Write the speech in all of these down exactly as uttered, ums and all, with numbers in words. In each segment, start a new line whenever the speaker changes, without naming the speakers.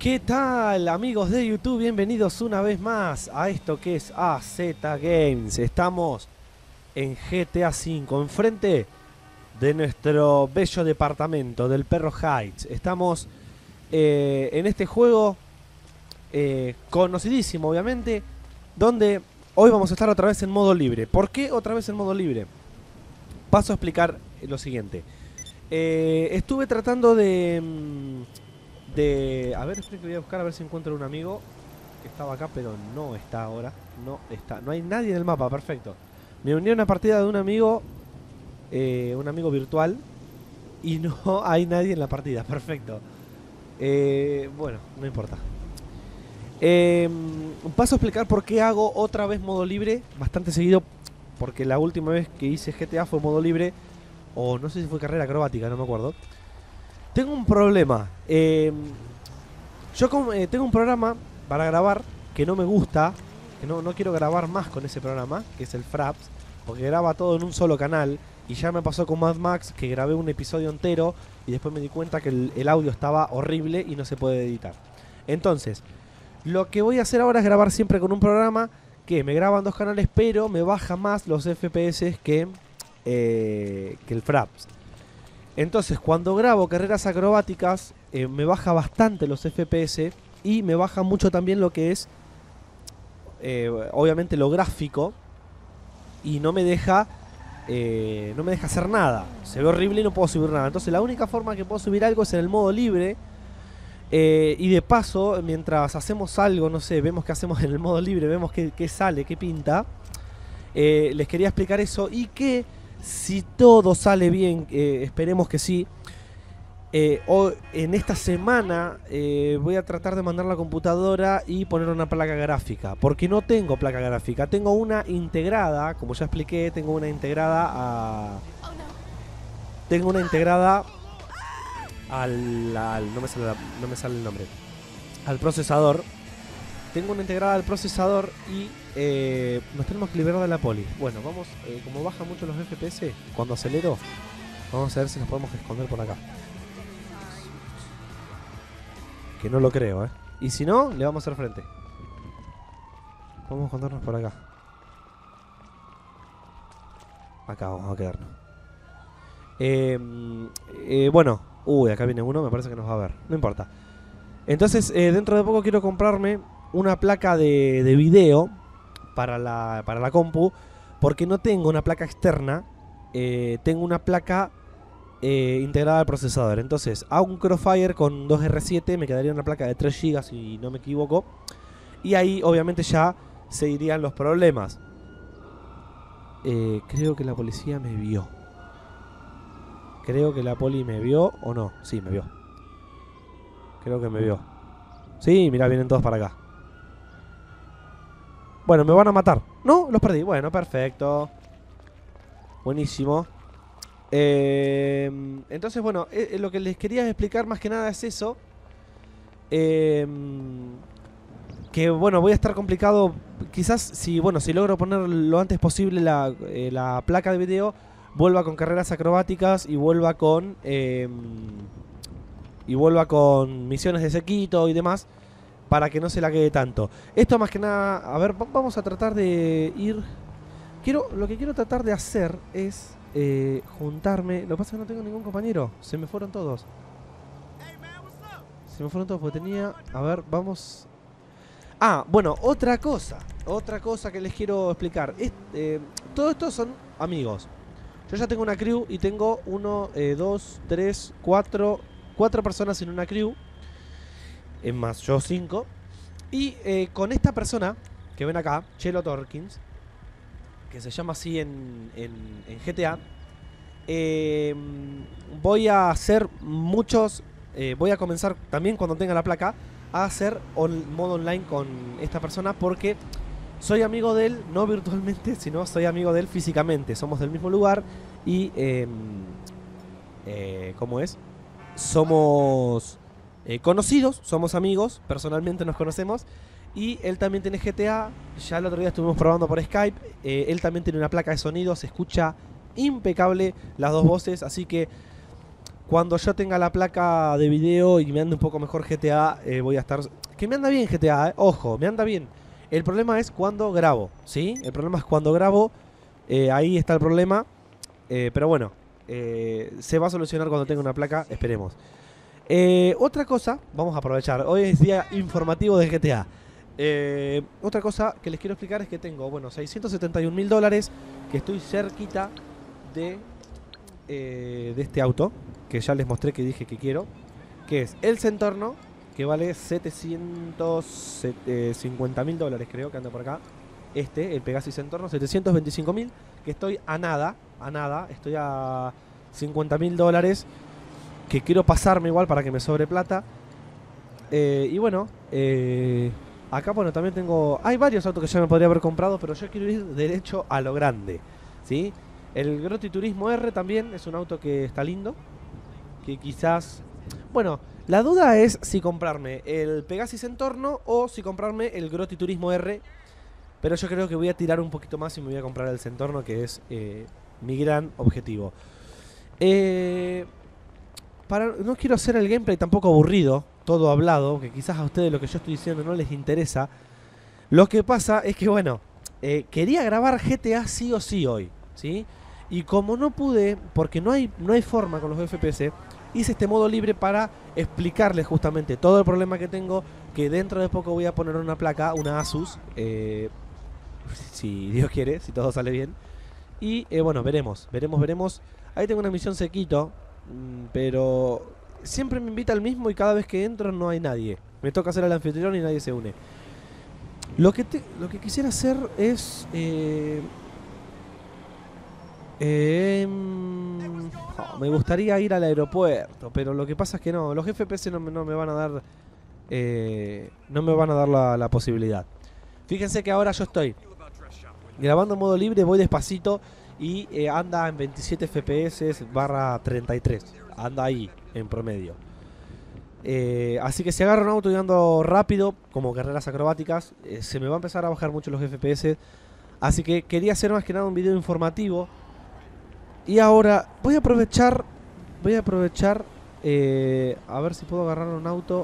¿Qué tal, amigos de YouTube? Bienvenidos una vez más a esto que es A Z Games. Estamos en G T A cinco, enfrente de nuestro bello departamento del Perro Heights. Estamos eh, en este juego eh, conocidísimo, obviamente, donde hoy vamos a estar otra vez en modo libre. ¿Por qué otra vez en modo libre? Paso a explicar lo siguiente. Eh, estuve tratando de... De, a ver, espera que voy a buscar a ver si encuentro un amigo que estaba acá, pero no está ahora. No está, no hay nadie en el mapa, perfecto. Me uní a una partida de un amigo, eh, un amigo virtual, y no hay nadie en la partida, perfecto. Eh, bueno, no importa. Eh, paso a explicar por qué hago otra vez modo libre, bastante seguido, porque la última vez que hice G T A fue modo libre, o no sé si fue carrera acrobática, no me acuerdo. Tengo un problema. Eh, yo como, eh, tengo un programa para grabar que no me gusta, que no, no quiero grabar más con ese programa, que es el Fraps, porque graba todo en un solo canal. Y ya me pasó con Mad Max que grabé un episodio entero y después me di cuenta que el, el audio estaba horrible y no se puede editar. Entonces, lo que voy a hacer ahora es grabar siempre con un programa que me graba en dos canales, pero me baja más los F P S que, eh, que el Fraps. Entonces, cuando grabo carreras acrobáticas, eh, me baja bastante los F P S y me baja mucho también lo que es, eh, obviamente, lo gráfico, y no me deja, eh, no me deja hacer nada. Se ve horrible y no puedo subir nada. Entonces, la única forma que puedo subir algo es en el modo libre. Eh, y de paso, mientras hacemos algo, no sé, vemos qué hacemos en el modo libre, vemos qué, qué sale, qué pinta. Eh, les quería explicar eso y que si todo sale bien, eh, esperemos que sí, eh, hoy, en esta semana eh, voy a tratar de mandar la computadora y poner una placa gráfica, porque no tengo placa gráfica, tengo una integrada, como ya expliqué, tengo una integrada a... Tengo una integrada al... al no, me sale la, no me sale el nombre. Al procesador. Tengo una integrada al procesador y eh, nos tenemos que liberar de la poli. Bueno, vamos, eh, como bajan mucho los F P S, cuando acelero, vamos a ver si nos podemos esconder por acá. Que no lo creo, ¿eh? Y si no, le vamos a hacer frente. Vamos a escondernos por acá. Acá vamos a quedarnos. Eh, eh, bueno, uy, acá viene uno, me parece que nos va a ver. No importa. Entonces, eh, dentro de poco quiero comprarme una placa de, de video para la, para la compu, porque no tengo una placa externa, eh, tengo una placa eh, integrada al procesador. Entonces hago un Crossfire con dos R siete, me quedaría una placa de tres gigas si no me equivoco, y ahí obviamente ya se irían los problemas. eh, Creo que la policía me vio. Creo que la poli me vio, o no, sí, me vio. Creo que me vio. Sí, mirá, vienen todos para acá. Bueno, me van a matar. No, los perdí. Bueno, perfecto. Buenísimo. Eh, entonces, bueno, eh, lo que les quería explicar más que nada es eso. Eh, que, bueno, voy a estar complicado. Quizás, si, bueno, si logro poner lo antes posible la, eh, la placa de video, vuelva con carreras acrobáticas y vuelva con... Eh, y vuelva con misiones de sequito y demás, para que no se la quede tanto. Esto más que nada, a ver, vamos a tratar de ir... Quiero, lo que quiero tratar de hacer es eh, juntarme... Lo que pasa es que no tengo ningún compañero, se me fueron todos. Se me fueron todos porque tenía... A ver, vamos... Ah, bueno, otra cosa. Otra cosa que les quiero explicar. Es, eh, todo esto son amigos. Yo ya tengo una crew y tengo uno, eh, dos, tres, cuatro... Cuatro personas en una crew. Es más, yo cinco. Y eh, con esta persona que ven acá, Chelo Torkins, que se llama así en, en, en G T A, eh, voy a hacer muchos... Eh, voy a comenzar también cuando tenga la placa a hacer on, modo online con esta persona, porque soy amigo de él, no virtualmente, sino soy amigo de él físicamente. Somos del mismo lugar y... Eh, eh, ¿Cómo es? Somos eh, conocidos, somos amigos, personalmente nos conocemos. Y él también tiene G T A, ya el otro día estuvimos probando por Skype. eh, Él también tiene una placa de sonido, se escucha impecable las dos voces. Así que Cuando yo tenga la placa de video y me ande un poco mejor G T A, eh, voy a estar... Que me anda bien G T A, eh. Ojo, me anda bien. El problema es cuando grabo, ¿sí? El problema es cuando grabo, eh, ahí está el problema. Eh, pero bueno, eh, se va a solucionar cuando tenga una placa, esperemos. Eh, otra cosa, vamos a aprovechar, hoy es día informativo de G T A. Eh, otra cosa que les quiero explicar es que tengo, bueno, seiscientos setenta y un mil dólares, que estoy cerquita de, eh, de este auto, que ya les mostré que dije que quiero, que es el Zentorno, que vale setecientos cincuenta mil dólares, creo que anda por acá. Este, el Pegasys Zentorno, setecientos veinticinco mil, que estoy a nada, a nada, estoy a cincuenta mil dólares, que quiero pasarme igual para que me sobre plata. Eh, y bueno, eh, acá bueno, también tengo, hay varios autos que ya me podría haber comprado, pero yo quiero ir derecho a lo grande, ¿sí? El Grotti Turismo R también es un auto que está lindo, que quizás, bueno, la duda es si comprarme el Pegasys Zentorno o si comprarme el Grotti Turismo R. Pero yo creo que voy a tirar un poquito más y me voy a comprar el Zentorno, que es eh, mi gran objetivo. Eh, para, no quiero hacer el gameplay tampoco aburrido, todo hablado, que quizás a ustedes lo que yo estoy diciendo no les interesa. Lo que pasa es que, bueno, eh, quería grabar G T A sí o sí hoy, ¿sí? Y como no pude, porque no hay, no hay forma con los F P S, hice este modo libre para explicarles justamente todo el problema que tengo, que dentro de poco voy a poner una placa, una Asus, eh, si Dios quiere, si todo sale bien. Y eh, bueno, veremos, veremos, veremos. Ahí tengo una misión sequito, pero siempre me invita al mismo y cada vez que entro no hay nadie. Me toca hacer el anfitrión y nadie se une. Lo que, te, lo que quisiera hacer es... Eh, eh, oh, me gustaría ir al aeropuerto, pero lo que pasa es que no, los F P S no, no me van a dar... Eh, no me van a dar la, la posibilidad. Fíjense que ahora yo estoy grabando en modo libre, voy despacito y eh, anda en veintisiete F P S barra treinta y tres. Anda ahí, en promedio. Eh, así que si agarro un auto y ando rápido, como carreras acrobáticas, eh, se me va a empezar a bajar mucho los F P S. Así que quería hacer más que nada un video informativo. Y ahora voy a aprovechar, voy a aprovechar, eh, a ver si puedo agarrar un auto.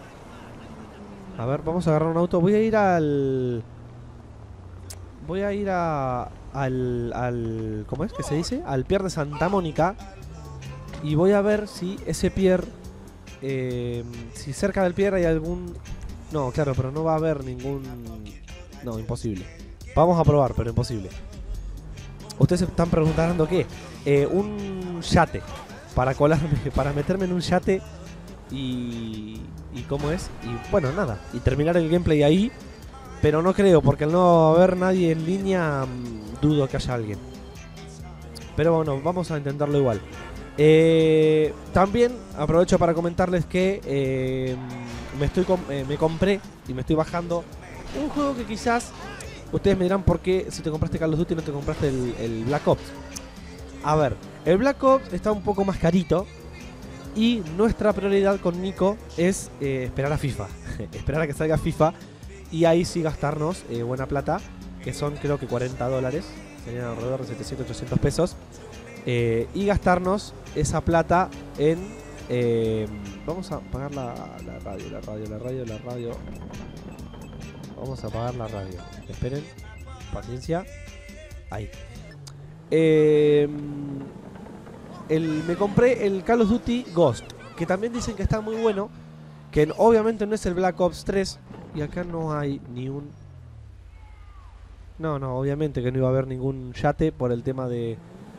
A ver, vamos a agarrar un auto. Voy a ir al... Voy a ir a... Al... al ¿Cómo es que se dice? Al pier de Santa Mónica. Y voy a ver si ese pier... Eh, si cerca del pier hay algún... No, claro, pero no va a haber ningún... No, imposible. Vamos a probar, pero imposible. Ustedes se están preguntando qué. Eh, un yate. Para colarme, para meterme en un yate... Y, y cómo es, y bueno, nada, y terminar el gameplay ahí. Pero no creo, porque al no haber nadie en línea, mmm, dudo que haya alguien. Pero bueno, vamos a intentarlo igual. eh, También aprovecho para comentarles que eh, me, estoy com eh, me compré y me estoy bajando un juego que quizás ustedes me dirán por qué si te compraste Call of Duty no te compraste el, el Black Ops. A ver, el Black Ops está un poco más carito. Y nuestra prioridad con Nico es eh, esperar a FIFA. Esperar a que salga FIFA. Y ahí sí gastarnos eh, buena plata. Que son creo que cuarenta dólares. Serían alrededor de setecientos, ochocientos pesos. Eh, y gastarnos esa plata en... Eh, vamos a apagar la, la radio, la radio, la radio, la radio. Vamos a apagar la radio. Esperen. Paciencia. Ahí. Eh... El, me compré el Call of Duty Ghost, que también dicen que está muy bueno, que no, obviamente no es el Black Ops tres. Y acá no hay ni un... No, no, obviamente que no iba a haber ningún yate por el tema de...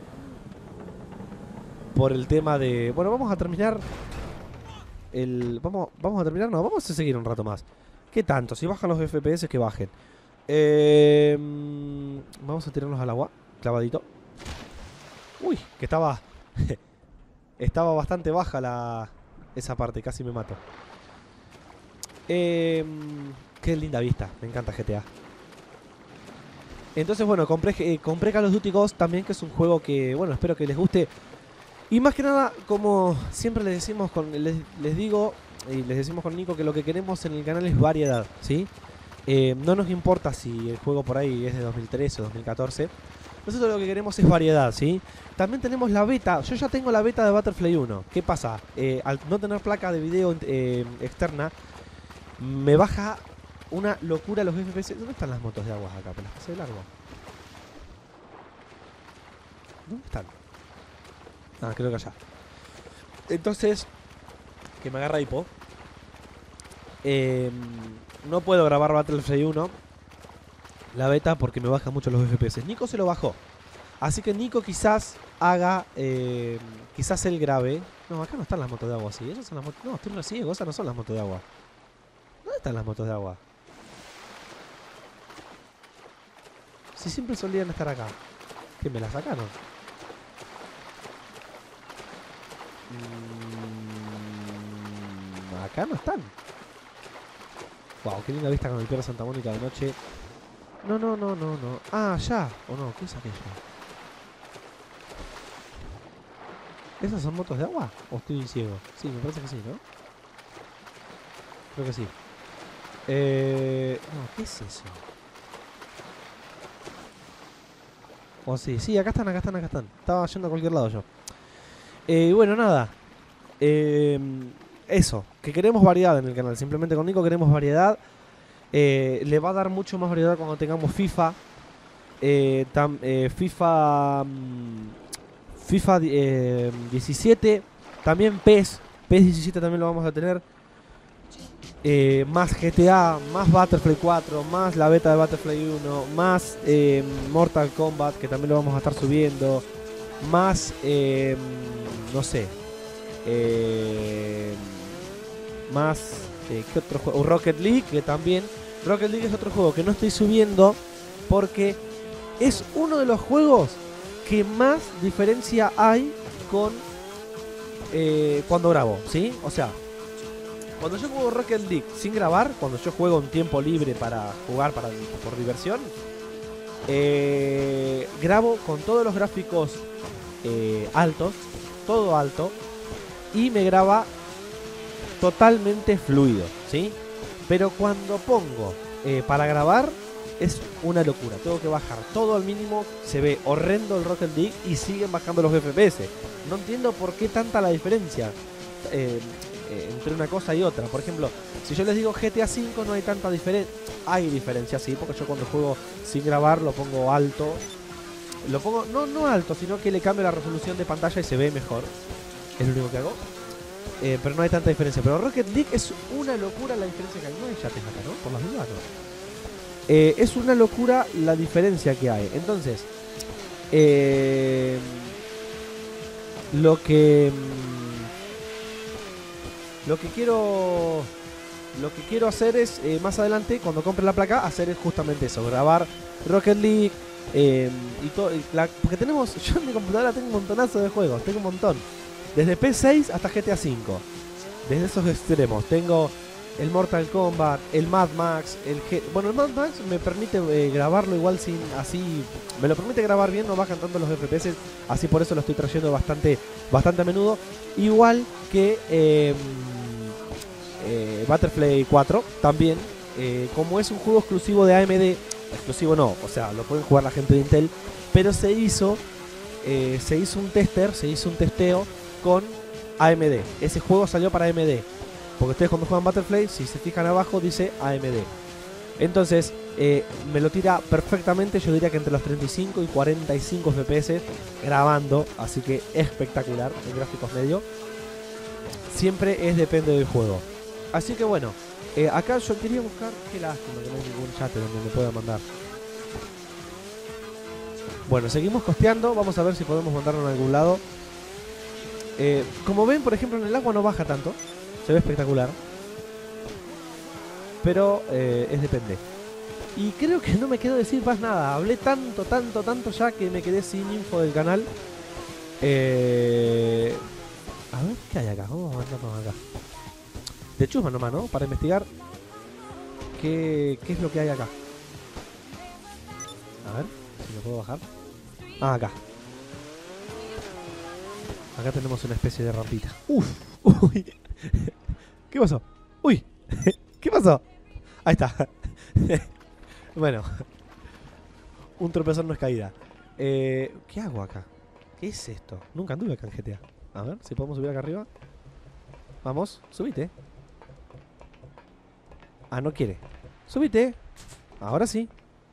Por el tema de... Bueno, vamos a terminar el... Vamos, vamos a terminar, no, vamos a seguir un rato más. ¿Qué tanto? Si bajan los F P S, que bajen. Eh, vamos a tirarlos al agua, clavadito. Uy, que estaba... Estaba bastante baja la esa parte, casi me mato. Eh, qué linda vista, me encanta G T A. Entonces bueno, compré, eh, compré Call of Duty Ghost también, que es un juego que, bueno, espero que les guste. Y más que nada, como siempre les decimos con, les, les digo y les decimos con Nico, que lo que queremos en el canal es variedad, ¿sí? Eh, no nos importa si el juego por ahí es de dos mil trece o dos mil catorce. Nosotros lo que queremos es variedad, ¿sí? También tenemos la beta. Yo ya tengo la beta de Butterfly uno. ¿Qué pasa? Eh, al no tener placa de video eh, externa, me baja una locura los F P S. ¿Dónde están las motos de agua acá? ¿Me las pasé de largo? ¿Dónde están? Ah, creo que allá. Entonces, que me agarra hipo. Eh, no puedo grabar Battlefield uno, la beta, porque me baja mucho los F P S. Nico se lo bajó. Así que Nico quizás haga, eh, quizás él grabe. No, acá no están las motos de agua, sí. Esas son las motos. No, estoy re ciego, esas no son las motos de agua. ¿Dónde están las motos de agua? Si siempre solían estar acá. ¿Qué, me las sacaron? Mm, acá no están. Wow, qué linda vista con el Pier Santa Mónica de noche. No, no, no, no, no. Ah, ya. ¿O no? ¿Qué es aquello? ¿Esas son motos de agua? ¿O estoy ciego? Sí, me parece que sí, ¿no? Creo que sí. Eh... No, ¿qué es eso? O sí, sí, acá están, acá están, acá están. Estaba yendo a cualquier lado yo. Eh, bueno, nada. Eh, eso, que queremos variedad en el canal. Simplemente con Nico queremos variedad. Eh, le va a dar mucho más variedad cuando tengamos FIFA. Eh, tam, eh, FIFA... FIFA eh, diecisiete. También PES. PES diecisiete también lo vamos a tener. Eh, más G T A, más Battlefield cuatro, más la beta de Battlefield uno, más eh, Mortal Kombat, que también lo vamos a estar subiendo, más, eh, no sé, eh, más, eh, ¿qué otro juego? Rocket League, que también, Rocket League es otro juego que no estoy subiendo porque es uno de los juegos que más diferencia hay con eh, cuando grabo, ¿sí? O sea, cuando yo juego Rocket League sin grabar, cuando yo juego en tiempo libre para jugar para, por diversión, eh, grabo con todos los gráficos eh, altos, todo alto, y me graba totalmente fluido, ¿sí? Pero cuando pongo eh, para grabar, es una locura. Tengo que bajar todo al mínimo, se ve horrendo el Rocket League y siguen bajando los F P S. No entiendo por qué tanta la diferencia. Eh, entre una cosa y otra. Por ejemplo, si yo les digo G T A cinco, no hay tanta diferencia. Hay diferencia, sí, porque yo cuando juego sin grabar lo pongo alto. Lo pongo, no, no alto, sino que le cambio la resolución de pantalla y se ve mejor. Es lo único que hago. Eh, pero no hay tanta diferencia. Pero Rocket League es una locura la diferencia que hay. No hay yates acá, ¿no? Por las dudas, no. Eh, es una locura la diferencia que hay. Entonces, eh, lo que... Lo que quiero Lo que quiero hacer es eh, más adelante, cuando compre la placa, hacer es justamente eso, grabar Rocket League eh, y todo, porque tenemos, yo en mi computadora tengo un montonazo de juegos, tengo un montón, desde P seis hasta G T A cinco, desde esos extremos. Tengo el Mortal Kombat, el Mad Max, el G bueno, el Mad Max me permite eh, grabarlo igual sin, así, me lo permite grabar bien, no bajan tanto los F P S, así por eso lo estoy trayendo bastante, bastante a menudo, igual que eh, eh, Battlefield cuatro también, eh, como es un juego exclusivo de A M D, exclusivo no, o sea, lo pueden jugar la gente de Intel, pero se hizo, eh, se hizo un tester, se hizo un testeo con A M D. Ese juego salió para A M D. Porque ustedes cuando juegan Battlefield, si se fijan abajo, dice A M D. Entonces, eh, me lo tira perfectamente. Yo diría que entre los treinta y cinco y cuarenta y cinco F P S grabando. Así que espectacular en gráficos medio. Siempre es depende del juego. Así que bueno, eh, acá yo quería buscar. Qué lástima que no hay ningún chat donde me pueda mandar. Bueno, seguimos costeando. Vamos a ver si podemos mandarlo en algún lado. Eh, como ven, por ejemplo, en el agua no baja tanto. Se ve espectacular. Pero eh, es depende. Y creo que no me quedó decir más nada. Hablé tanto, tanto, tanto ya que me quedé sin info del canal. Eh... A ver, ¿qué hay acá? Vamos a mandarnos acá. De chusma nomás, ¿no? Para investigar qué, qué es lo que hay acá. A ver, si lo puedo bajar. Ah, acá. Acá tenemos una especie de rampita. Uf, uy. ¿Qué pasó? Uy, ¿qué pasó? Ahí está. Bueno, un tropezón no es caída. Eh, ¿Qué hago acá? ¿Qué es esto? Nunca anduve acá en G T A. A ver, si podemos subir acá arriba. Vamos, subite. Ah, no quiere. Subite. Ahora sí.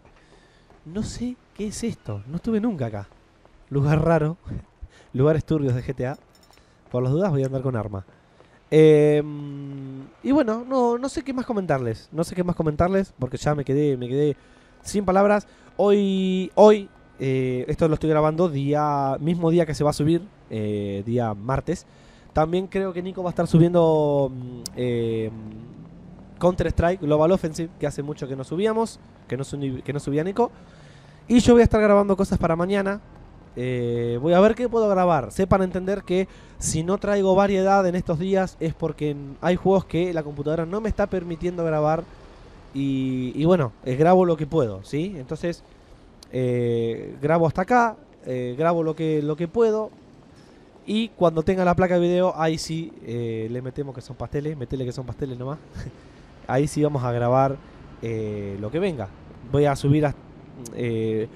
No sé qué es esto. No estuve nunca acá. Lugar raro. Lugares turbios de G T A. Por las dudas voy a andar con arma. Eh, y bueno, no, no sé qué más comentarles. No sé qué más comentarles porque ya me quedé, me quedé sin palabras. Hoy, hoy, eh, esto lo estoy grabando día, mismo día que se va a subir, eh, día martes. También creo que Nico va a estar subiendo eh, Counter-Strike Global Offensive, que hace mucho que no subíamos, que no, subí, que no subía Nico. Y yo voy a estar grabando cosas para mañana. Eh, voy a ver qué puedo grabar. Sepan entender que si no traigo variedad en estos días es porque hay juegos que la computadora no me está permitiendo grabar. Y, y bueno, eh, grabo lo que puedo, ¿sí? Entonces, eh, grabo hasta acá, eh, grabo lo que, lo que puedo. Y cuando tenga la placa de video, ahí sí eh, le metemos que son pasteles. Metele que son pasteles nomás. Ahí sí vamos a grabar eh, lo que venga. Voy a subir a, eh,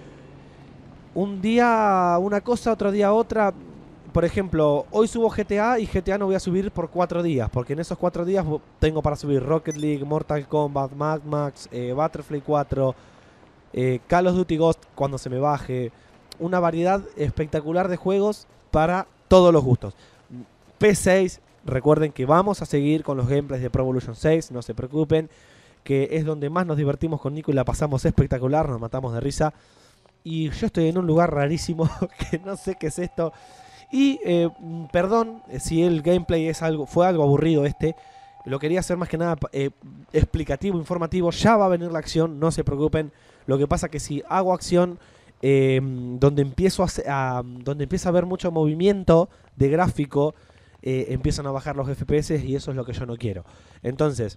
un día una cosa, otro día otra. Por ejemplo, hoy subo G T A y G T A no voy a subir por cuatro días. Porque en esos cuatro días tengo para subir Rocket League, Mortal Kombat, Mad Max, eh, Battlefield cuatro, eh, Call of Duty Ghost cuando se me baje. Una variedad espectacular de juegos para todos los gustos. P seis, recuerden que vamos a seguir con los gameplays de Pro Evolution seis, no se preocupen, que es donde más nos divertimos con Nico y la pasamos espectacular, nos matamos de risa. Y yo estoy en un lugar rarísimo que no sé qué es esto. Y eh, perdón si el gameplay es algo, fue algo aburrido este. Lo quería hacer más que nada eh, explicativo, informativo. Ya va a venir la acción, no se preocupen. Lo que pasa que si hago acción eh, donde empiezo a, a donde empieza a haber mucho movimiento de gráfico, eh, empiezan a bajar los F P S y eso es lo que yo no quiero. Entonces,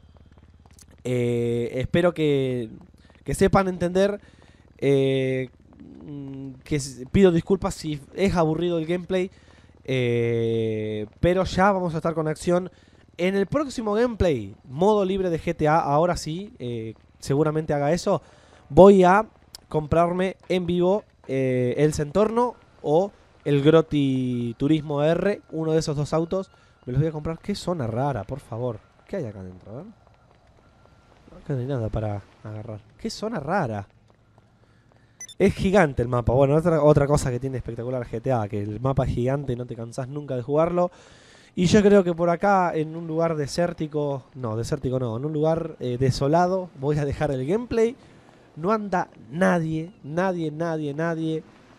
eh, espero que, que sepan entender. Eh, que pido disculpas si es aburrido el gameplay, eh, pero ya vamos a estar con acción en el próximo gameplay, modo libre de G T A. Ahora sí, eh, seguramente haga eso. Voy a comprarme en vivo eh, el Centorno o el Grotti Turismo R, uno de esos dos autos. Me los voy a comprar. Qué zona rara, por favor. ¿Qué hay acá adentro? A ver. Acá no hay nada para agarrar. Qué zona rara. Es gigante el mapa. Bueno, otra, otra cosa que tiene espectacular G T A, que el mapa es gigante y no te cansás nunca de jugarlo. Y yo creo que por acá, en un lugar desértico, no, desértico no, en un lugar eh, desolado, voy a dejar el gameplay. No anda nadie, nadie, nadie, nadie.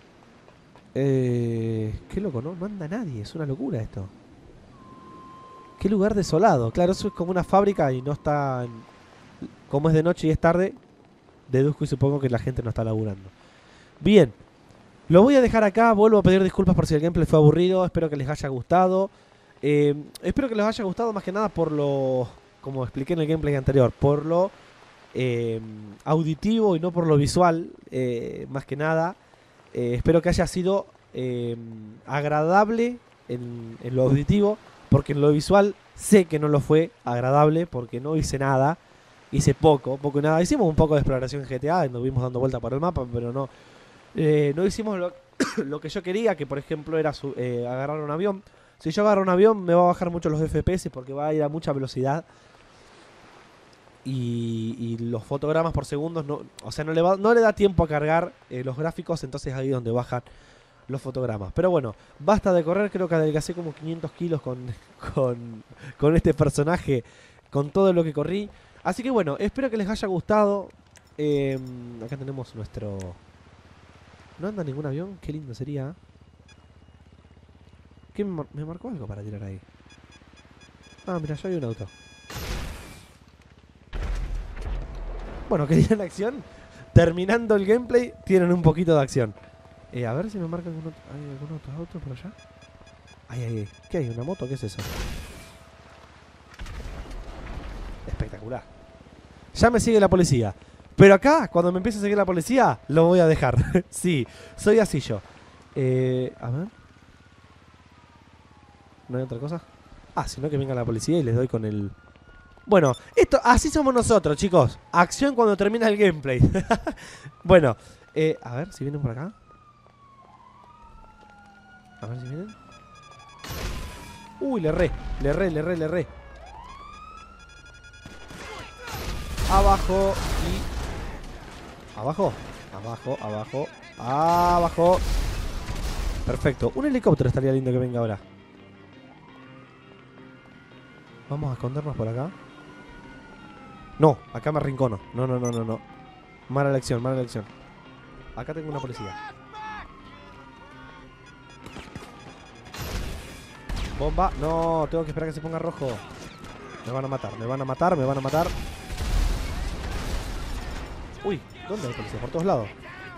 Eh, qué loco, ¿no? No anda nadie, es una locura esto. Qué lugar desolado. Claro, eso es como una fábrica y no está... En... Como es de noche y es tarde, deduzco y supongo que la gente no está laburando. Bien, lo voy a dejar acá. Vuelvo a pedir disculpas por si el gameplay fue aburrido. Espero que les haya gustado. Eh, espero que les haya gustado más que nada por lo... Como expliqué en el gameplay anterior, por lo eh, auditivo y no por lo visual, eh, más que nada. Eh, espero que haya sido eh, agradable en, en lo auditivo, porque en lo visual sé que no lo fue agradable, porque no hice nada. Hice poco, poco y nada. Hicimos un poco de exploración en G T A, anduvimos dando vuelta por el mapa, pero no eh, no hicimos lo, lo que yo quería, que por ejemplo era su, eh, agarrar un avión. Si yo agarro un avión me va a bajar mucho los F P S porque va a ir a mucha velocidad. Y, y los fotogramas por segundos, no, o sea, no le, va, no le da tiempo a cargar eh, los gráficos, entonces ahí es donde bajan los fotogramas. Pero bueno, basta de correr, creo que adelgacé como quinientos kilos con, con, con este personaje, con todo lo que corrí. Así que bueno, espero que les haya gustado. Eh, acá tenemos nuestro... ¿No anda ningún avión? Qué lindo sería. ¿Qué me, mar me marcó algo para tirar ahí? Ah, mira, ya hay un auto. Bueno, querían acción. Terminando el gameplay, tienen un poquito de acción. Eh, a ver si me marca algún otro, ¿hay algún otro auto por allá? Ay, ay, ay. ¿Qué hay? ¿Una moto? ¿Qué es eso? Espectacular. Ya me sigue la policía. Pero acá, cuando me empiece a seguir la policía, lo voy a dejar. Sí, soy así yo. Eh, a ver. ¿No hay otra cosa? Ah, sino que venga la policía y les doy con el... Bueno, esto, así somos nosotros, chicos. Acción cuando termina el gameplay. Bueno, eh, a ver si vienen por acá. A ver si vienen. Uy, le erré, le erré, le erré, le erré. Abajo y... Abajo, abajo, abajo, abajo. Perfecto, un helicóptero estaría lindo que venga ahora. Vamos a escondernos por acá. No, acá me arrincono. No, no, no, no, no. Mala elección, mala elección. Acá tengo una policía. Bomba. No, tengo que esperar que se ponga rojo. Me van a matar, me van a matar, me van a matar. Uy, ¿dónde hay policía? Por todos lados.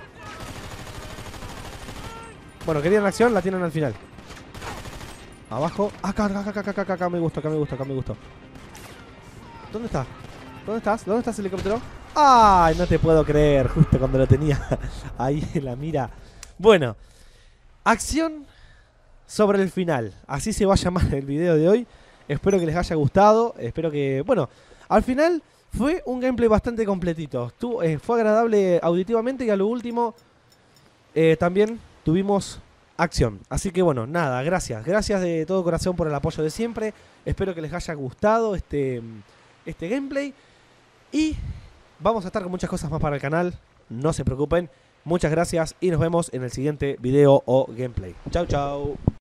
Bueno, querían acción, la tienen al final. Abajo. Acá, acá, acá, acá, acá, acá me gusta, acá me gusta, acá me gusta. ¿Dónde está? ¿Dónde estás? ¿Dónde estás, helicóptero? ¡Ay, no te puedo creer! Justo cuando lo tenía ahí en la mira. Bueno, acción sobre el final. Así se va a llamar el video de hoy. Espero que les haya gustado. Espero que... Bueno, al final fue un gameplay bastante completito. Tú, eh, fue agradable auditivamente y a lo último eh, también tuvimos acción. Así que bueno, nada, gracias. Gracias de todo corazón por el apoyo de siempre. Espero que les haya gustado este, este gameplay. Y vamos a estar con muchas cosas más para el canal. No se preocupen. Muchas gracias y nos vemos en el siguiente video o gameplay. Chau, chau.